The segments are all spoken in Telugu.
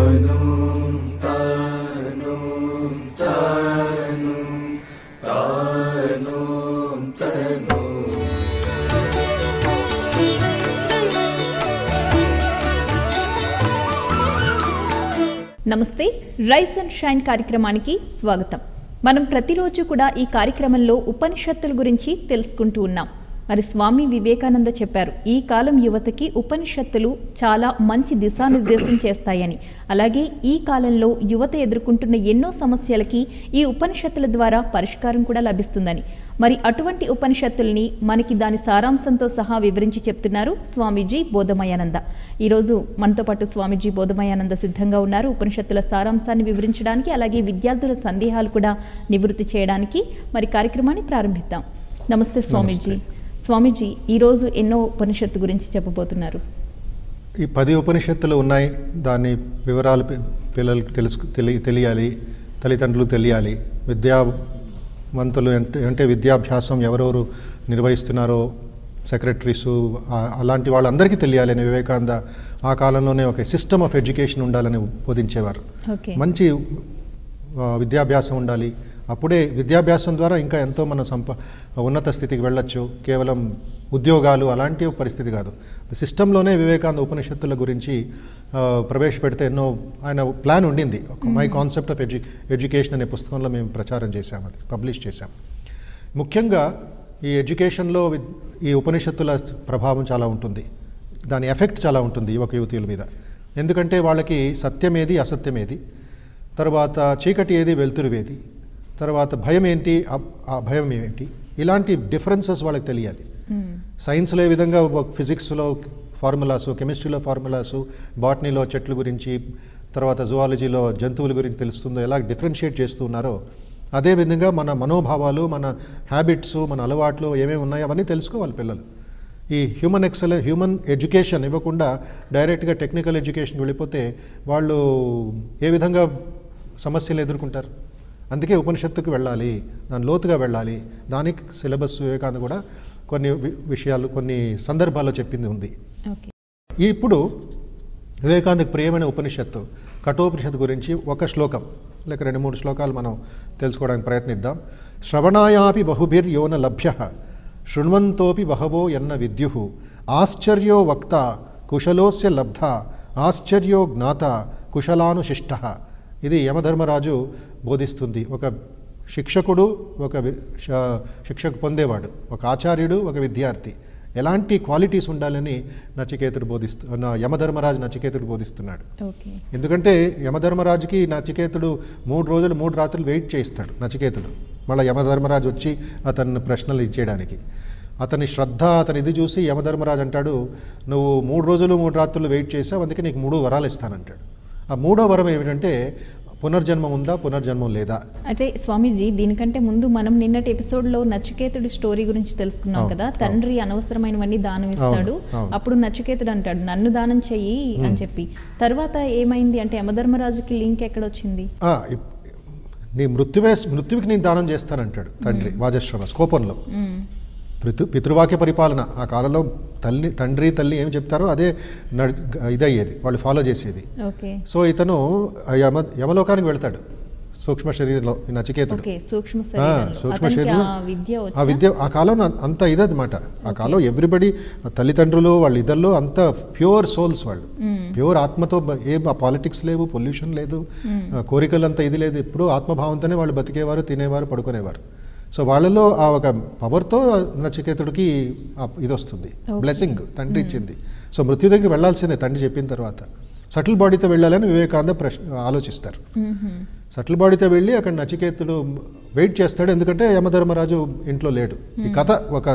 నమస్తే, రైస్ అండ్ షైన్ కార్యక్రమానికి స్వాగతం. మనం ప్రతిరోజు కూడా ఈ కార్యక్రమంలో ఉపనిషత్తుల గురించి తెలుసుకుంటూ ఉన్నాం. మరి స్వామి వివేకానంద చెప్పారు, ఈ కాలం యువతకి ఉపనిషత్తులు చాలా మంచి దిశానిర్దేశం చేస్తాయని. అలాగే ఈ కాలంలో యువత ఎదుర్కొంటున్న ఎన్నో సమస్యలకి ఈ ఉపనిషత్తుల ద్వారా పరిష్కారం కూడా లభిస్తుందని. మరి అటువంటి ఉపనిషత్తుల్ని మనకి దాని సారాంశంతో సహా వివరించి చెప్తున్నారు స్వామీజీ బోధమయానంద. ఈరోజు మనతో పాటు స్వామీజీ బోధమయానంద సిద్ధంగా ఉన్నారు ఉపనిషత్తుల సారాంశాన్ని వివరించడానికి, అలాగే విద్యార్థుల సందేహాలు కూడా నివృత్తి చేయడానికి. మరి కార్యక్రమాన్ని ప్రారంభిద్దాం. నమస్తే స్వామీజీ. స్వామీజీ, ఈరోజు ఎన్నో ఉపనిషత్తు గురించి చెప్పబోతున్నారు. ఈ 10 ఉపనిషత్తులు ఉన్నాయి. దాని వివరాలు పిల్లలకు తెలియాలి, తల్లిదండ్రులు తెలియాలి, విద్యావంతులు అంటే విద్యాభ్యాసం ఎవరెవరు నిర్వహిస్తున్నారో సెక్రటరీసు అలాంటి వాళ్ళందరికీ తెలియాలి అని వివేకానంద ఆ కాలంలోనే ఒక సిస్టమ్ ఆఫ్ ఎడ్యుకేషన్ ఉండాలని బోధించేవారు. మంచి విద్యాభ్యాసం ఉండాలి. అప్పుడే విద్యాభ్యాసం ద్వారా ఇంకా ఎంతో మనం ఉన్నత స్థితికి వెళ్ళొచ్చు. కేవలం ఉద్యోగాలు అలాంటి పరిస్థితి కాదు. సిస్టంలోనే వివేకానంద ఉపనిషత్తుల గురించి ప్రవేశపెడితే ఎన్నో ఆయన ప్లాన్ ఉండింది. మై కాన్సెప్ట్ ఆఫ్ ఎడ్యుకేషన్ అనే పుస్తకంలో మేము ప్రచారం చేశాం, అది పబ్లిష్ చేశాం. ముఖ్యంగా ఈ ఎడ్యుకేషన్లో ఈ ఉపనిషత్తుల ప్రభావం చాలా ఉంటుంది, దాని ఎఫెక్ట్ చాలా ఉంటుంది యువకుల మీద. ఎందుకంటే వాళ్ళకి సత్యమేది అసత్యమేది, తర్వాత చీకటి ఏది వెలుతురువేది, తర్వాత భయం ఏంటి ఆ భయం ఏంటి, ఇలాంటి డిఫరెన్సెస్ వాళ్ళకి తెలియాలి. సైన్స్లో ఏ విధంగా ఫిజిక్స్లో ఫార్ములాసు, కెమిస్ట్రీలో ఫార్ములాసు, బాటనీలో చెట్ల గురించి, తర్వాత జువాలజీలో జంతువుల గురించి తెలుస్తుందో, ఎలా డిఫరెన్షియేట్ చేస్తూ ఉన్నారో అదేవిధంగా మన మనోభావాలు, మన హ్యాబిట్స్, మన అలవాట్లు ఏమేమి ఉన్నాయో అవన్నీ తెలుసుకోవాలి పిల్లలు. ఈ హ్యూమన్ ఎడ్యుకేషన్ ఇవ్వకుండా డైరెక్ట్గా టెక్నికల్ ఎడ్యుకేషన్కి వెళ్ళిపోతే వాళ్ళు ఏ విధంగా సమస్యలు ఎదుర్కొంటారు. అందుకే ఉపనిషత్తుకు వెళ్ళాలి, దాని లోతుగా వెళ్ళాలి. దానికి సిలబస్ వివేకానంద కూడా కొన్ని విషయాలు కొన్ని సందర్భాల్లో చెప్పింది ఉంది. ఇప్పుడు వివేకానందకు ప్రియమైన ఉపనిషత్తు కఠోపనిషత్తు గురించి ఒక శ్లోకం లేక 2-3 శ్లోకాలు మనం తెలుసుకోవడానికి ప్రయత్నిద్దాం. శ్రవణాయాపి బహుభిర్యోన లభ్య శృణ్వంతోపి బహవో యన్న విద్యుః ఆశ్చర్యో వక్త కుశలోస్య లబ్ధ ఆశ్చర్యో జ్ఞాత కుశలానుశిష్టః. ఇది యమధర్మరాజు బోధిస్తుంది. ఒక శిక్షకుడు, ఒక శిక్షకు పొందేవాడు, ఒక ఆచార్యుడు, ఒక విద్యార్థి ఎలాంటి క్వాలిటీస్ ఉండాలని యమధర్మరాజు నచికేతుడు బోధిస్తున్నాడు. ఎందుకంటే యమధర్మరాజుకి నచికేతుడు 3 రోజులు 3 రాత్రులు వెయిట్ చేయిస్తాడు నచికేతుడు. మళ్ళీ యమధర్మరాజు వచ్చి అతన్ని ప్రశ్నలు ఇచ్చేయడానికి. అతని శ్రద్ధ, అతని ఇది చూసి యమధర్మరాజు అంటాడు, నువ్వు 3 రోజులు 3 రాత్రులు వెయిట్ చేసావు, అందుకే నీకు 3 వరాలు ఇస్తానంటాడు. ఆ 3వ వరం ఏమిటంటే పునర్జన్మం ఉందా, పునర్జన్మం లేదా. అయితే స్వామీజీ, దీనికంటే ముందు మనం నిన్నటి ఎపిసోడ్లో నచికేతుడి స్టోరీ గురించి తెలుసుకున్నాం కదా. తండ్రి అనవసరమైనవన్నీ దానం ఇస్తాడు, అప్పుడు నచికేతుడు అంటాడు నన్ను దానం చెయ్యి అని చెప్పి. తర్వాత ఏమైంది అంటే యమధర్మరాజుకి లింక్ ఎక్కడొచ్చింది? నీ మృత్యువికి నేను దానం చేస్తానంటాడు తండ్రి వాజశ్రవ కోపంలో. పితృవాక్య పరిపాలన ఆ కాలంలో తండ్రి తల్లి ఏం చెప్తారో అదే ఇదయ్యేది, వాళ్ళు ఫాలో చేసేది. సో ఇతను యమలోకానికి వెళ్తాడు సూక్ష్మ శరీరంలో, నచికేతుడు. సూక్ష్మ శరీరం ఆ విద్య ఆ కాలంలో అంత ఇదన్నమాట. ఆ కాలం ఎవ్రీబడి తల్లిదండ్రులు వాళ్ళ ఇద్దరిలో అంత ప్యూర్ సోల్స్, వాళ్ళు ప్యూర్ ఆత్మతో, ఏ పాలిటిక్స్ లేవు, పొల్యూషన్ లేదు, కోరికలు అంత ఇది లేదు. ఎప్పుడూ ఆత్మభావంతోనే వాళ్ళు బతికేవారు, తినేవారు, పడుకునేవారు. సో వాళ్ళలో ఆ ఒక పవర్తో నచికేతుడికి ఇది వస్తుంది, బ్లెస్సింగ్ తండ్రి ఇచ్చింది. సో మృత్యు దగ్గర వెళ్లాల్సిందే తండ్రి చెప్పిన తర్వాత. సటిల్ బాడీతో వెళ్ళాలని వివేకానంద ఆలోచిస్తారు. సటిల్ బాడీతో వెళ్ళి అక్కడ నచికేతుడు వెయిట్ చేస్తాడు, ఎందుకంటే యమధర్మరాజు ఇంట్లో లేడు. ఈ కథ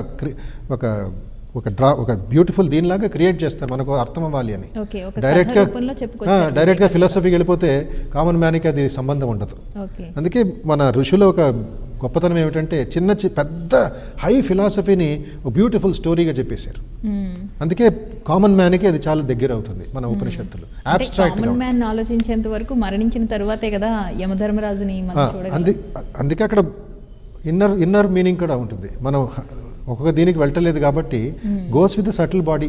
ఒక బ్యూటిఫుల్ దీనిలాగా క్రియేట్ చేస్తారు, మనకు అర్థం అవ్వాలి అని. డైరెక్ట్గా ఫిలాసఫీకి వెళ్ళిపోతే కామన్ మ్యాన్కి అది సంబంధం ఉండదు. అందుకే మన ఋషుల ఒక గొప్పతనం ఏమిటంటే పెద్ద హై ఫిలాసఫీని బ్యూటిఫుల్ స్టోరీగా చెప్పేశారు. అందుకే కామన్ మ్యాన్కి అది చాలా దగ్గర అవుతుంది మన ఉపనిషత్తులు. అబ్స్ట్రాక్ట్ ఆలోచించేంత వరకు మరణించిన తరువాతే కదా యమధర్మరాజుని. అందుకే అక్కడ ఇన్నర్ మీనింగ్ కూడా ఉంటుంది. మనం ఒక్కొక్క దీనికి వెళ్ళలేదు కాబట్టి గోస్ విత్ సటిల్ బాడీ,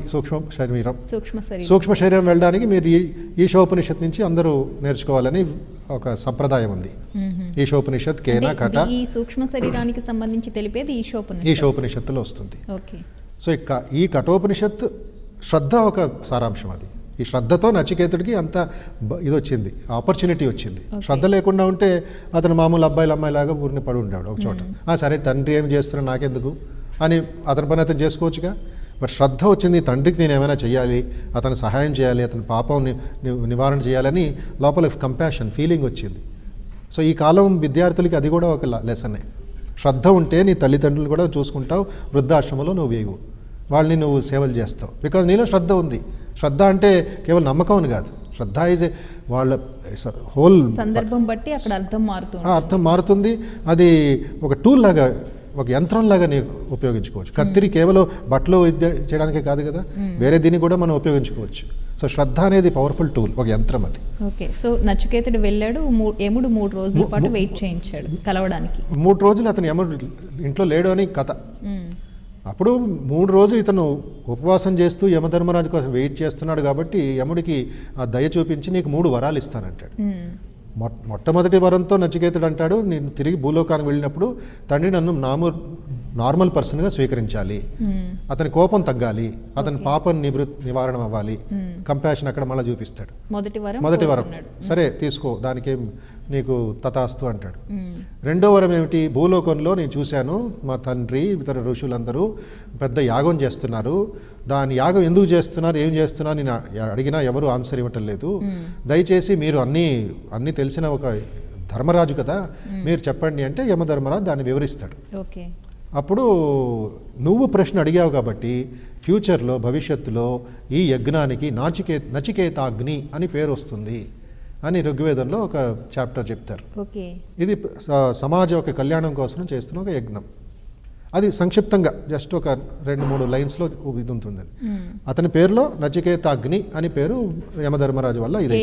సూక్ష్మ శరీరం వెళ్ళడానికి మీరు ఈశోపనిషత్ నుంచి అందరూ నేర్చుకోవాలని ఒక సంప్రదాయం ఉంది. ఈశోపనిషత్ కేన కట ఈ సూక్ష్మ శరీరానికి సంబంధించి తెలిపేది ఈశోపనిషత్తులో వస్తుంది. సో ఈ కఠోపనిషత్ శ్రద్ధ ఒక సారాంశం. అది ఈ శ్రద్ధతో నచికేతుడికి అంత ఇది వచ్చింది, ఆపర్చునిటీ వచ్చింది. శ్రద్ధ లేకుండా ఉంటే అతను మామూలు అమ్మాయిలాగా ఊరిని పడి ఉండేవాడు ఒక చోట. సరే తండ్రి ఏం చేస్తున్నాడు నాకెందుకు అని అతని పని అతను చేసుకోవచ్చుగా. బట్ శ్రద్ధ వచ్చింది, తండ్రికి నేను ఏమైనా చేయాలి, అతను సహాయం చేయాలి, అతని పాపం నివారణ చేయాలని లోపల కంపాషన్ ఫీలింగ్ వచ్చింది. సో ఈ కాలం విద్యార్థులకి అది కూడా ఒక లెసనే. శ్రద్ధ ఉంటే నీ తల్లిదండ్రులు కూడా చూసుకుంటావు, వృద్ధాశ్రమంలో నువ్వు వేయవు, వాళ్ళని నువ్వు సేవలు చేస్తావు. బికాజ్ నీలో శ్రద్ధ ఉంది. శ్రద్ధ అంటే కేవలం నమ్మకం అని కాదు. శ్రద్ధ ఈజ్ వాళ్ళ హోల్ సందర్భం బట్టి అక్కడ అర్థం మారుతుంది. అది ఒక టూల్ లాగా, ఒక యంత్రంలాగా నీకు ఉపయోగించుకోవచ్చు. కత్తిరి కేవలం బట్టలు చేయడానికే కాదు కదా, వేరే దీన్ని కూడా మనం ఉపయోగించుకోవచ్చు. సో శ్రద్ధ అనేది పవర్ఫుల్ టూల్, ఒక యంత్రం అది. ఓకే. సో నచికేతుడు వెళ్ళాడు, యముడు 3 రోజుల పాటు వెయిట్ చేయించాడు కలవడానికి. 3 రోజులు అతను యముడు ఇంట్లో లేడు అని కథ. అప్పుడు 3 రోజులు ఇతను ఉపవాసం చేస్తూ యమధర్మరాజు కోసం వెయిట్ చేస్తున్నాడు కాబట్టి యముడికి ఆ దయ చూపించి నీకు 3 వరాలు ఇస్తానంటాడు. మొట్టమొదటి వరంతో నచికేతుడు అంటాడు, నేను తిరిగి భూలోకానికి వెళ్ళినప్పుడు తండ్రి నన్ను నార్మల్ పర్సన్గా స్వీకరించాలి, అతని కోపం తగ్గాలి, అతని పాపం నివారణ అవ్వాలి, కంపాషన్ అక్కడ మళ్ళీ చూపిస్తాడు. మొదటి వరం సరే తీసుకో, దానికేం నీకు తథాస్తు అంటాడు. రెండో వరం ఏమిటి, భూలోకంలో నేను చూశాను మా తండ్రి ఇతర ఋషులందరూ పెద్ద యాగం చేస్తున్నారు, దాని యాగం ఎందుకు చేస్తున్నారు, ఏం చేస్తున్నారు నేను అడిగినా ఎవరు ఆన్సర్ ఇవ్వటం లేదు, దయచేసి మీరు అన్నీ తెలిసిన ఒక ధర్మరాజు కదా మీరు చెప్పండి అంటే యమధర్మరాజు దాన్ని వివరిస్తాడు. అప్పుడు నువ్వు ప్రశ్న అడిగావు కాబట్టి ఫ్యూచర్లో భవిష్యత్తులో ఈ యజ్ఞానికి నచికేతాగ్ని అని పేరు వస్తుంది అని ఋగ్వేదంలో ఒక చాప్టర్ చెప్తారు. ఇది సమాజ ఒక కళ్యాణం కోసం చేస్తున్న ఒక యజ్ఞం. అది సంక్షిప్తంగా జస్ట్ ఒక 2-3 లైన్స్లో ఇది ఉంటుంది. అతని పేరులో నచికేతాగ్ని అని పేరు యమధర్మరాజు వల్ల ఇది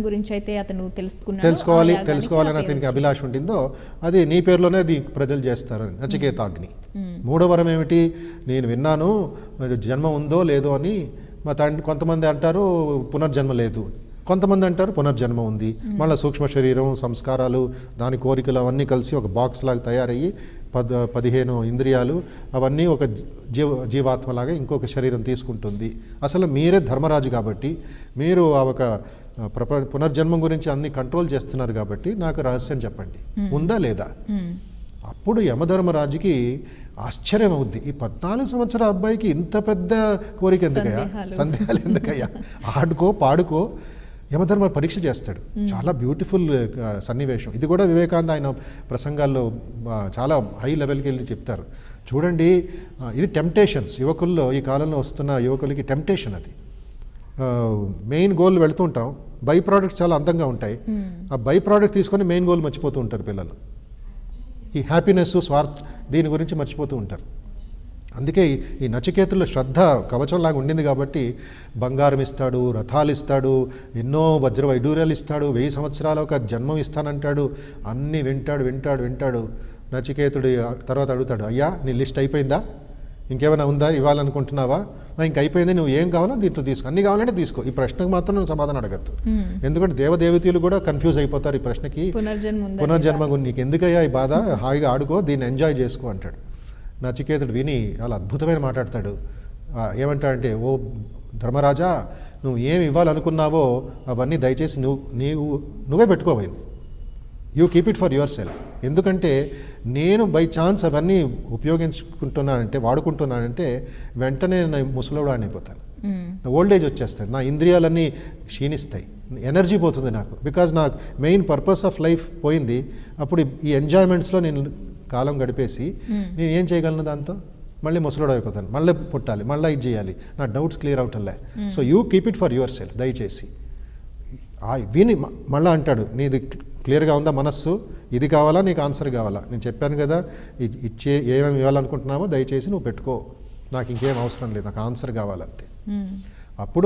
తెలుసుకోవాలని అతనికి అభిలాష ఉండిందో అది నీ పేరులోనే అది ప్రజలు చేస్తారని నచికేతాగ్ని. 3వ వరం ఏమిటి, నేను విన్నాను జన్మ ఉందో లేదో అని. మా తండ్రి కొంతమంది అంటారు పునర్జన్మ లేదు, కొంతమంది అంటారు పునర్జన్మ ఉంది. మళ్ళీ సూక్ష్మ శరీరం, సంస్కారాలు, దాని కోరికలు అవన్నీ కలిసి ఒక బాక్స్ లాగా తయారయ్యి 15 ఇంద్రియాలు అవన్నీ ఒక జీవాత్మలాగా ఇంకొక శరీరం తీసుకుంటుంది. అసలు మీరే ధర్మరాజు కాబట్టి మీరు ఆ ఒక పునర్జన్మం గురించి అన్ని కంట్రోల్ చేస్తున్నారు కాబట్టి నాకు రహస్యం చెప్పండి, ఉందా లేదా. అప్పుడు యమధర్మరాజుకి ఆశ్చర్యం అవుద్ది, ఈ 14 సంవత్సరాల అబ్బాయికి ఇంత పెద్ద కోరిక ఎందుకయ్యా, సందేహాలు ఎందుకయ్యా, ఆడుకో పాడుకో. యమధర్మ పరీక్ష చేస్తాడు. చాలా బ్యూటిఫుల్ సన్నివేశం ఇది కూడా. వివేకానంద ఆయన ప్రసంగాల్లో చాలా హై లెవెల్కి వెళ్ళి చెప్తారు. చూడండి, ఇది టెంప్టేషన్స్ యువకుల్లో, ఈ కాలంలో వస్తున్న యువకులకి టెంప్టేషన్. అది మెయిన్ గోల్ వెళుతూ ఉంటాం, బై ప్రోడక్ట్స్ చాలా అందంగా ఉంటాయి, ఆ బై ప్రోడక్ట్ తీసుకొని మెయిన్ గోల్ మర్చిపోతూ ఉంటారు పిల్లలు. ఈ హ్యాపీనెస్, స్వార్థ దీని గురించి మర్చిపోతూ ఉంటారు. అందుకే ఈ నచికేతుల్లో శ్రద్ధ కవచంలాగా ఉండింది కాబట్టి బంగారం ఇస్తాడు, రథాలు ఇస్తాడు, ఎన్నో వజ్ర వైడూర్యాలు ఇస్తాడు, 1000 సంవత్సరాల ఒక జన్మం ఇస్తానంటాడు. అన్నీ వింటాడు. నచికేతుడు తర్వాత అడుగుతాడు, అయ్యా నీ లిస్ట్ అయిపోయిందా, ఇంకేమైనా ఉందా ఇవ్వాలనుకుంటున్నావా, ఇంక అయిపోయింది, నువ్వు ఏం కావాలో దీంట్లో తీసుకో, అన్ని కావాలంటే తీసుకో. ఈ ప్రశ్నకు మాత్రం నువ్వు సమాధానం అడగద్దు, ఎందుకంటే దేవదేవతలు కూడా కన్ఫ్యూజ్ అయిపోతారు ఈ ప్రశ్నకి. పునర్జన్మ గురించి నీకు ఎందుకయ్యా ఈ బాధ, హాయిగా ఆడుకో, దీన్ని ఎంజాయ్ చేసుకో అంటాడు. నచికేతుడు విని చాలా అద్భుతమైన మాట్లాడతాడు. ఏమంటాడంటే, ఓ ధర్మరాజా, నువ్వు ఏమి ఇవ్వాలనుకున్నావో అవన్నీ దయచేసి నువ్వే పెట్టుకోవాలి, you keep it for yourself. ఎందుకంటే నేను బై ఛాన్స్ అవన్నీ ఉపయోగించుకుంటున్నానంటే, వాడుకుంటున్నానంటే వెంటనే నేను ముసలోడు అయిపోతాను, ఓల్డ్ ఏజ్ వచ్చేస్తాను, నా ఇంద్రియాలన్నీ క్షీణిస్తాయి, ఎనర్జీ పోతుంది నాకు. బికాజ్ నాకు మెయిన్ పర్పస్ ఆఫ్ లైఫ్ పోయింది. అప్పుడు ఈ ఎంజాయ్మెంట్స్లో నేను కాలం గడిపేసి నేను ఏం చేయగలను, దాంతో మళ్ళీ ముసలోడు అయిపోతాను, మళ్ళీ పుట్టాలి, మళ్ళీ ఇది చేయాలి, నా డౌట్స్ క్లియర్ అవటంలే. So you keep it for yourself దయచేసి. విని మళ్ళీ అంటాడు, నీది క్లియర్గా ఉందా మనస్సు, ఇది కావాలా నీకు ఆన్సర్ కావాలా, నేను చెప్పాను కదా ఏమేమి ఇవ్వాలనుకుంటున్నావో దయచేసి నువ్వు పెట్టుకో, నాకు ఇంకేం అవసరం లేదు, నాకు ఆన్సర్ కావాలంతే. అప్పుడు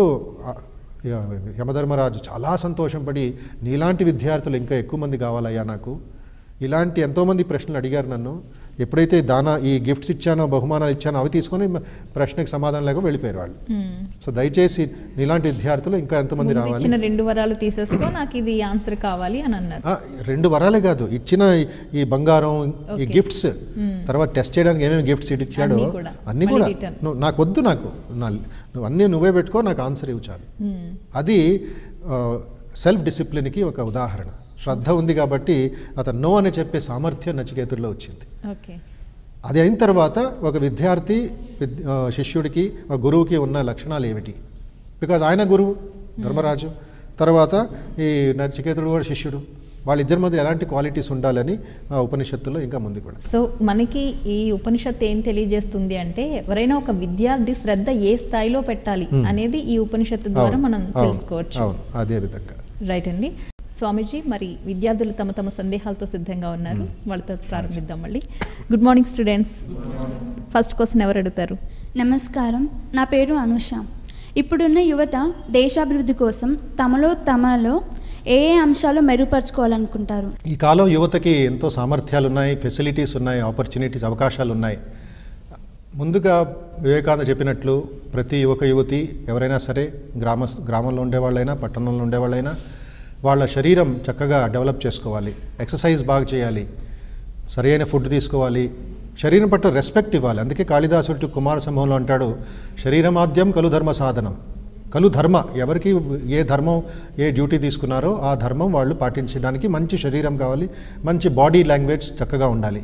యమధర్మరాజు చాలా సంతోషపడి, నీలాంటి విద్యార్థులు ఇంకా ఎక్కువ మంది కావాలయ్యా నాకు, ఇలాంటి ఎంతోమంది ప్రశ్నలు అడిగారు నన్ను, ఎప్పుడైతే ఈ గిఫ్ట్స్ ఇచ్చానో బహుమానాలు ఇచ్చానో అవి తీసుకొని ప్రశ్నకి సమాధానం లేక వెళ్ళిపోయారు వాళ్ళు. సో దయచేసి ఇలాంటి విద్యార్థులు ఇంకా ఎంతమంది రావాలి. ఇచ్చిన 2 వరాలు తీసేసుకో, నాకు ఇది ఆన్సర్ కావాలి అని అన్నారు. 2 వరాలే కాదు, ఇచ్చిన ఈ బంగారం, ఈ గిఫ్ట్స్, తర్వాత టెస్ట్ చేయడానికి ఏమేమి గిఫ్ట్స్ ఇచ్చాడో అన్నీ కూడా నాకు వద్దు, నువ్వు అన్నీ నువ్వే పెట్టుకో, నాకు ఆన్సర్ ఇవ్వు చాలు. అది సెల్ఫ్ డిసిప్లిన్కి ఒక ఉదాహరణ. శ్రద్ధ ఉంది కాబట్టి అతను నో అని చెప్పే సామర్థ్యం నచికేతుడిలో వచ్చింది. అది అయిన తర్వాత ఒక విద్యార్థి శిష్యుడికి, ఒక గురువుకి ఉన్న లక్షణాలు ఏమిటి? బికాజ్ ఆయన గురువు ధర్మరాజు, తర్వాత ఈ నచికేతుడు కూడా శిష్యుడు, వాళ్ళిద్దరి మధ్య ఎలాంటి క్వాలిటీస్ ఉండాలని ఆ ఉపనిషత్తులో ఇంకా ముందు కూడా. సో మనకి ఈ ఉపనిషత్తు ఏం తెలియజేస్తుంది అంటే, ఎవరైనా ఒక విద్యార్థి శ్రద్ధ ఏ స్థాయిలో పెట్టాలి అనేది ఈ ఉపనిషత్తు ద్వారా మనం తెలుసుకోవచ్చు. అవును, అదే విధంగా. రైట్ అండి. స్వామీజీ, మరి విద్యార్థులు తమ సందేహాలతో సిద్ధంగా ఉన్నారు, వాళ్ళతో ప్రారంభిద్దాం మళ్ళీ. Good morning students. First question ఎవరు అడుగుతారు? నమస్కారం, నా పేరు అనుష. ఇప్పుడున్న యువత దేశాభివృద్ధి కోసం తమలో ఏ అంశాలు మెరుగుపరచుకోవాలనుకుంటారు? ఈ కాలం యువతకి ఎంతో సామర్థ్యాలు ఉన్నాయి, ఫెసిలిటీస్ ఉన్నాయి, ఆపర్చునిటీస్, అవకాశాలు ఉన్నాయి. ముందుగా వివేకానంద చెప్పినట్లు ప్రతి యువతి ఎవరైనా సరే, గ్రామంలో ఉండేవాళ్ళైనా పట్టణంలో ఉండేవాళ్ళైనా వాళ్ళ శరీరం చక్కగా డెవలప్ చేసుకోవాలి, ఎక్సర్సైజ్ బాగా చేయాలి, సరైన ఫుడ్ తీసుకోవాలి, శరీరం పట్ల రెస్పెక్ట్ ఇవ్వాలి. అందుకే కాళిదాసుడు కుమార సంభవంలో అంటాడు, శరీరమాద్యం కలు ధర్మ సాధనం. కలు ధర్మ, ఎవరికి ఏ ధర్మం, ఏ డ్యూటీ తీసుకున్నారో ఆ ధర్మం వాళ్ళు పాటించడానికి మంచి శరీరం కావాలి, మంచి బాడీ లాంగ్వేజ్ చక్కగా ఉండాలి.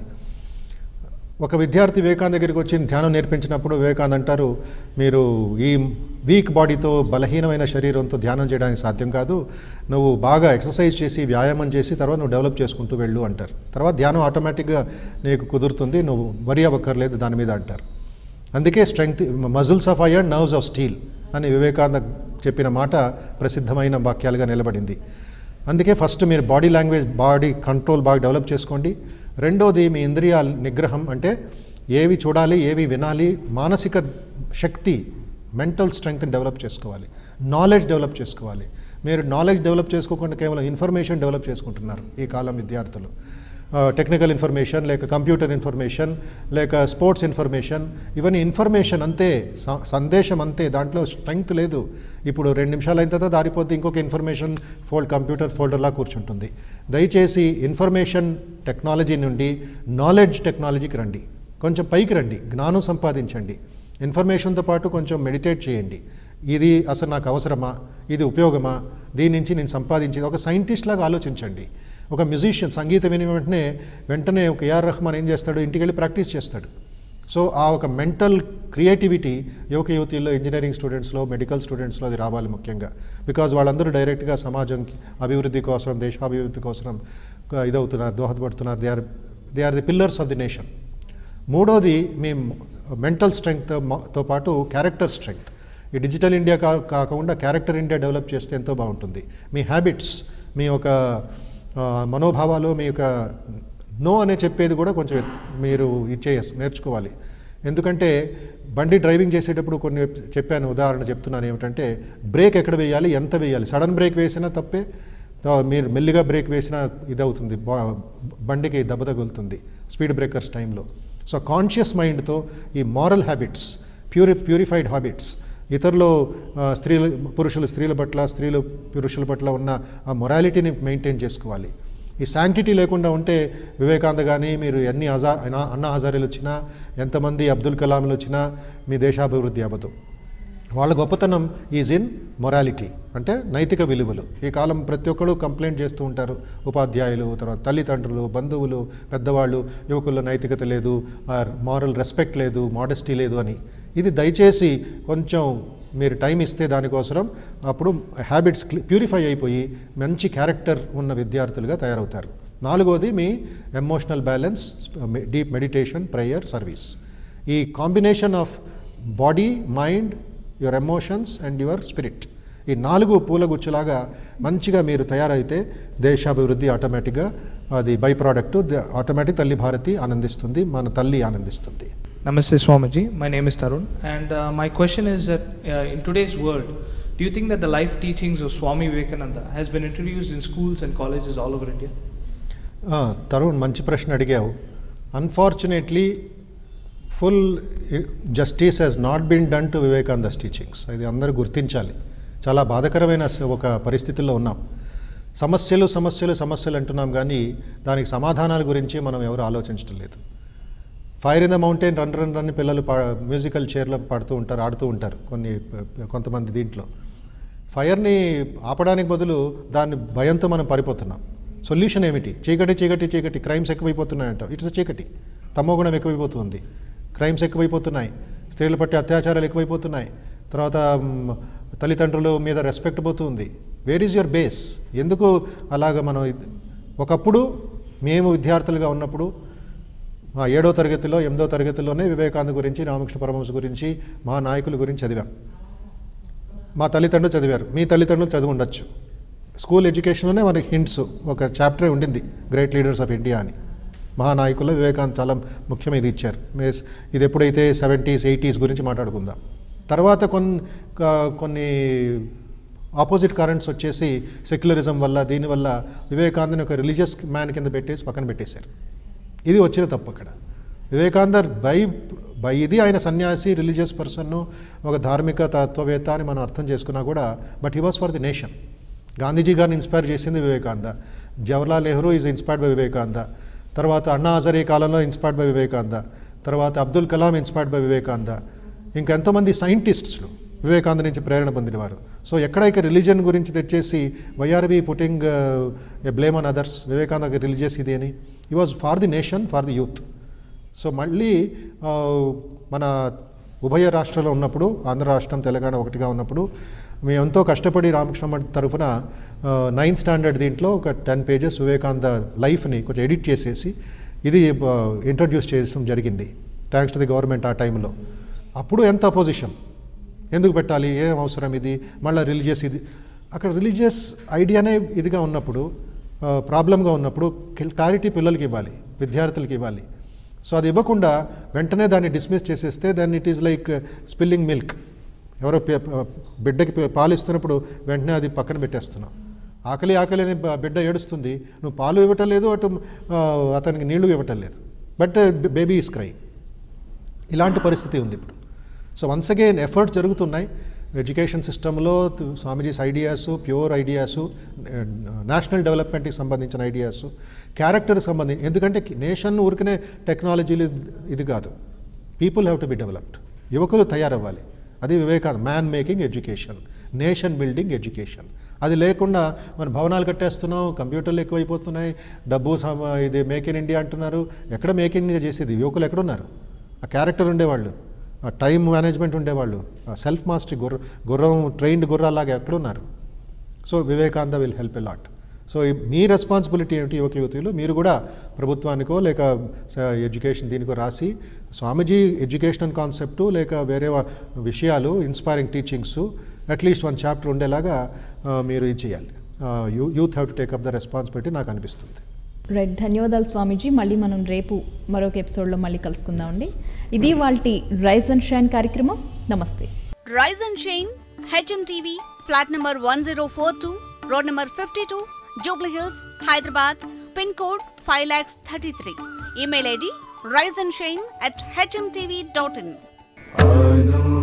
ఒక విద్యార్థి వివేకానంద దగ్గరికి వచ్చి ధ్యానం నేర్పించినప్పుడు వివేకానంద అంటారు, మీరు ఈ వీక్ బాడీతో, బలహీనమైన శరీరంతో ధ్యానం చేయడానికి సాధ్యం కాదు, నువ్వు బాగా ఎక్సర్సైజ్ చేసి వ్యాయామం చేసి తర్వాత నువ్వు డెవలప్ చేసుకుంటూ వెళ్ళు అంటారు. తర్వాత ధ్యానం ఆటోమేటిక్గా నీకు కుదురుతుంది, నువ్వు వరి అవ్వక్కర్లేదు దాని మీద అంటారు. అందుకే strength, muscles of iron, nerves of steel అని వివేకానంద చెప్పిన మాట ప్రసిద్ధమైన వాక్యాలుగా నిలబడింది. అందుకే ఫస్ట్ మీరు బాడీ లాంగ్వేజ్, బాడీ కంట్రోల్ బాగా డెవలప్ చేసుకోండి. రెండోది మీ ఇంద్రియాల నిగ్రహం, అంటే ఏవి చూడాలి, ఏవి వినాలి, మానసిక శక్తి, మెంటల్ స్ట్రెంగ్త్ని డెవలప్ చేసుకోవాలి, నాలెడ్జ్ డెవలప్ చేసుకోవాలి. మీరు నాలెడ్జ్ డెవలప్ చేసుకోకుండా కేవలం ఇన్ఫర్మేషన్ డెవలప్ చేసుకుంటున్నారు ఈ కాలం విద్యార్థులు. టెక్నికల్ ఇన్ఫర్మేషన్, లేక కంప్యూటర్ ఇన్ఫర్మేషన్, లేక స్పోర్ట్స్ ఇన్ఫర్మేషన్, ఇవన్నీ ఇన్ఫర్మేషన్ అంతే, సందేశం అంతే, దాంట్లో స్ట్రెంగ్త్ లేదు. ఇప్పుడు 2 నిమిషాలు అయిన తర్వాత దారిపోతే ఇంకొక ఇన్ఫర్మేషన్ కంప్యూటర్ ఫోల్డర్లా కూర్చుంటుంది. దయచేసి ఇన్ఫర్మేషన్ టెక్నాలజీ నుండి నాలెడ్జ్ టెక్నాలజీకి రండి, కొంచెం పైకి రండి, జ్ఞానం సంపాదించండి. ఇన్ఫర్మేషన్తో పాటు కొంచెం మెడిటేట్ చేయండి. ఇది అసలు నాకు అవసరమా, ఇది ఉపయోగమా, దీని నుంచి నేను సంపాదించేది. ఒక సైంటిస్ట్ లాగా ఆలోచించండి. ఒక మ్యూజిషియన్ సంగీతం విని వెంటనే ఒక ఏఆర్ రెహమాన్ ఏం చేస్తాడు, ఇంటికి వెళ్ళి ప్రాక్టీస్ చేస్తాడు. సో ఆ ఒక మెంటల్ క్రియేటివిటీ యువతీల్లో, ఇంజనీరింగ్ స్టూడెంట్స్లో, మెడికల్ స్టూడెంట్స్లో అది రావాలి ముఖ్యంగా. బికాజ్ వాళ్ళందరూ డైరెక్ట్గా సమాజంకి అభివృద్ధి కోసం, దేశాభివృద్ధి కోసం ఇదవుతున్నారు, దోహదపడుతున్నారు. They are the pillars of the nation. మూడోది మీ మెంటల్ స్ట్రెంగ్త్తో పాటు క్యారెక్టర్ స్ట్రెంగ్త్. ఈ డిజిటల్ ఇండియా కాకుండా క్యారెక్టర్ ఇండియా డెవలప్ చేస్తే ఎంతో బాగుంటుంది. మీ హ్యాబిట్స్, మీ యొక్క మనోభావాలు, మీ యొక్క నో అనే చెప్పేది కూడా కొంచెం మీరు నేర్చుకోవాలి. ఎందుకంటే బండి డ్రైవింగ్ చేసేటప్పుడు కొన్ని చెప్పాను, ఉదాహరణ చెప్తున్నాను ఏమిటంటే, బ్రేక్ ఎక్కడ వేయాలి, ఎంత వేయాలి. సడన్ బ్రేక్ వేసినా తప్పే, మీరు మెల్లిగా బ్రేక్ వేసినా ఇదవుతుంది, బండికి దెబ్బ తగులుతుంది speed breakers time. So conscious మైండ్తో ఈ మారల్ హ్యాబిట్స్, ప్యూరిఫైడ్ హ్యాబిట్స్, ఇతరులు పురుషులు స్త్రీల పట్ల, స్త్రీలు పురుషుల పట్ల ఉన్న ఆ మొరాలిటీని మెయింటైన్ చేసుకోవాలి. ఈ శాంక్టిటీ లేకుండా ఉంటే వివేకానంద కానీ, మీరు ఎన్ని అన్నా హజారేలు వచ్చినా, ఎంతమంది అబ్దుల్ కలాంలు వచ్చినా మీ దేశాభివృద్ధి అవ్వదు. వాళ్ళ గొప్పతనం ఈజ్ ఇన్ మొరాలిటీ, అంటే నైతిక విలువలు. ఈ కాలం ప్రతి ఒక్కరు కంప్లైంట్ చేస్తూ ఉంటారు, ఉపాధ్యాయులు, తర్వాత తల్లిదండ్రులు, బంధువులు, పెద్దవాళ్ళు, యువకుల్లో నైతికత లేదు, మారల్ రెస్పెక్ట్ లేదు, మోడెస్టీ లేదు అని. ఇది దయచేసి కొంచెం మీరు టైం ఇస్తే దానికోసం, అప్పుడు హ్యాబిట్స్ ప్యూరిఫై అయిపోయి మంచి క్యారెక్టర్ ఉన్న విద్యార్థులుగా తయారవుతారు. నాలుగోది మీ emotional balance, deep meditation, prayer, service. ఈ combination of body, mind, your emotions and your spirit, ఈ 4 పూలగుచ్చులాగా మంచిగా మీరు తయారైతే దేశాభివృద్ధి ఆటోమేటిక్గా, అది బై ప్రోడక్ట్, ఆటోమేటిక్ తల్లి భారతి ఆనందిస్తుంది, మన తల్లి ఆనందిస్తుంది. Namaste Swamiji, my name is Tarun, and my question is that in today's world, do you think that the life teachings of Swami Vivekananda has been introduced in schools and colleges all over India? Tarun, మంచి ప్రశ్న అడిగావు. Unfortunately full justice has not been done to Vivekananda's teachings. అది అందరూ గుర్తించాలి. చాలా బాధాకరమైన ఒక పరిస్థితుల్లో ఉన్నాం. సమస్యలు సమస్యలు సమస్యలు అంటున్నాం కానీ దానికి సమాధానాల గురించి మనం ఎవరు ఆలోచించడం లేదు. Fire in the mountain run run run పిల్లలు మ్యూజికల్ చైర్లో పాడుతూ ఉంటారు, ఆడుతూ ఉంటారు కొంతమంది. దీంట్లో ఫైర్ని ఆపడానికి బదులు దాన్ని భయంతో మనం పారిపోతున్నాం. సొల్యూషన్ ఏమిటి? చీకటి చీకటి చీకటి, క్రైమ్స్ ఎక్కువైపోతున్నాయంట. ఇట్స్ చీకటి, తమోగుణం ఎక్కువైపోతుంది, క్రైమ్స్ ఎక్కువైపోతున్నాయి, స్త్రీల పట్ల అత్యాచారాలు ఎక్కువైపోతున్నాయి, తర్వాత తల్లిదండ్రుల మీద రెస్పెక్ట్ పోతుంది. Where is your base? ఎందుకు అలాగ మనం ఒకప్పుడు మేము విద్యార్థులుగా ఉన్నప్పుడు 7వ తరగతిలో 8వ తరగతిలోనే వివేకానంద గురించి, రామకృష్ణ పరమహంస గురించి, మా నాయకుల గురించి చదివాం. మా తల్లిదండ్రులు చదివారు, మీ తల్లిదండ్రులు చదివి ఉండొచ్చు. స్కూల్ ఎడ్యుకేషన్లోనే మనకి హింట్స్ ఒక చాప్టరే ఉండింది, గ్రేట్ లీడర్స్ ఆఫ్ ఇండియా అని. మహానాయకుల్లో వివేకానంద చాలా ముఖ్యమైన ఇది ఇచ్చారు. ఇది ఎప్పుడైతే 70s 80s గురించి మాట్లాడుకుందాం. తర్వాత కొన్ని ఆపోజిట్ కరెంట్స్ వచ్చేసి సెక్యులరిజం వల్ల దీనివల్ల వివేకానందని ఒక రిలీజియస్ మ్యాన్ కింద పెట్టేసి పక్కన పెట్టేశారు. ఇది వచ్చిన తప్పు. అక్కడ వివేకానంద బై ఇది ఆయన సన్యాసి, రిలీజియస్ పర్సన్, ఒక ధార్మిక తత్వవేత్త అని మనం అర్థం చేసుకున్నా కూడా, but he was for the nation. Gandhiji గారిని ఇన్స్పైర్ చేసింది Vivekananda. Jawaharlal Nehru is inspired by Vivekananda. తర్వాత అన్నా హజారే కాలంలో ఇన్స్పైర్డ్ బై వివేకానంద. తర్వాత అబ్దుల్ కలాం ఇన్స్పైర్డ్ బై వివేకానంద. ఇంకెంతమంది సైంటిస్టులు వివేకానంద నుంచి ప్రేరణ పొందినవారు. సో ఎక్కడైతే రిలీజియన్ గురించి తెచ్చేసి why are we putting a blame on others, Vivekananda religious ఇది అని. He was for the nation, for the youth. So మళ్ళీ మన ఉభయ రాష్ట్రాల్లో ఉన్నప్పుడు, ఆంధ్ర రాష్ట్రం తెలంగాణ ఒకటిగా ఉన్నప్పుడు, మేము ఎంతో కష్టపడి రామకృష్ణ మఠం తరఫున 9th స్టాండర్డ్ దీంట్లో ఒక 10 pages వివేకానంద లైఫ్ని కొంచెం ఎడిట్ చేసేసి ఇది ఇంట్రడ్యూస్ చేయడం జరిగింది, థ్యాంక్స్ టు ది గవర్నమెంట్ ఆ టైంలో. అప్పుడు ఎంత అపోజిషన్, ఎందుకు పెట్టాలి, ఏం అవసరం ఇది, మళ్ళీ రిలీజియస్ ఇది. అక్కడ రిలీజియస్ ఐడియానే ఇదిగా ఉన్నప్పుడు, ప్రాబ్లంగా ఉన్నప్పుడు క్లారిటీ పిల్లలకి ఇవ్వాలి, విద్యార్థులకి ఇవ్వాలి. సో అది ఇవ్వకుండా వెంటనే దాన్ని డిస్మిస్ చేసేస్తే then it is like spilling milk. ఎవరో బిడ్డకి పాలు ఇస్తున్నప్పుడు వెంటనే అది పక్కన పెట్టేస్తున్నాం. ఆకలి ఆకలి అని బిడ్డ ఏడుస్తుంది, నువ్వు పాలు ఇవ్వటం లేదు, అటు అతనికి నీళ్లు ఇవ్వటం లేదు, బట్ బేబీ ఈస్ క్రై. ఇలాంటి పరిస్థితి ఉంది ఇప్పుడు. సో వన్స్ అగైన్ ఎఫర్ట్స్ జరుగుతున్నాయి ఎడ్యుకేషన్ సిస్టంలో. Swamiji's ideas, pure ideas, national డెవలప్మెంట్కి సంబంధించిన ఐడియాస్, క్యారెక్టర్ సంబంధించి. ఎందుకంటే నేషన్ ఊరికనే టెక్నాలజీలు ఇది కాదు, people have to be developed. యువకులు తయారవ్వాలి. అది Vivekananda man making education, nation building education. అది లేకుండా మన భవనాలు కట్టేస్తున్నాం, కంప్యూటర్లు ఎక్కువైపోతున్నాయి, డబ్బు ఇది మేక్ ఇన్ ఇండియా అంటున్నారు. ఎక్కడ మేక్ ఇన్ ఇండియా చేసేది? యువకులు ఎక్కడున్నారు? ఆ క్యారెక్టర్ ఉండేవాళ్ళు, ఆ టైం మేనేజ్మెంట్ ఉండేవాళ్ళు, సెల్ఫ్ మాస్టరీ, గుర్రం ట్రైన్డ్ గుర్రాలాగా ఎక్కడున్నారు? So Vivekananda will help a lot. So మీ రెస్పాన్సిబిలిటీ ఏమిటి యువకులు? మీరు కూడా ప్రభుత్వానికో లేక ఎడ్యుకేషన్ దీనికో రాసి స్వామీజీ ఎడ్యుకేషనల్ కాన్సెప్టు లేక వేరే విషయాలు, ఇన్స్పైరింగ్ టీచింగ్స్ అట్లీస్ట్ 1 chapter ఉండేలాగా మీరు ఇది చేయాలి. Youth have to take up the responsibility నాకు అనిపిస్తుంది. రైట్, ధన్యవాదాలు స్వామీజీ. మళ్ళీ మనం రేపు మరొక ఎపిసోడ్లో మళ్ళీ కలుసుకుందామండి. ఇది వాల్టి రైజ్ అండ్ షైన్ కార్యక్రమం. నమస్తే. Rise and shine HMTV, flat number 1042, road number 52, Jubilee Hills, Hyderabad, pin code 5,33,000. Email ID riseandshine@hmtv.in.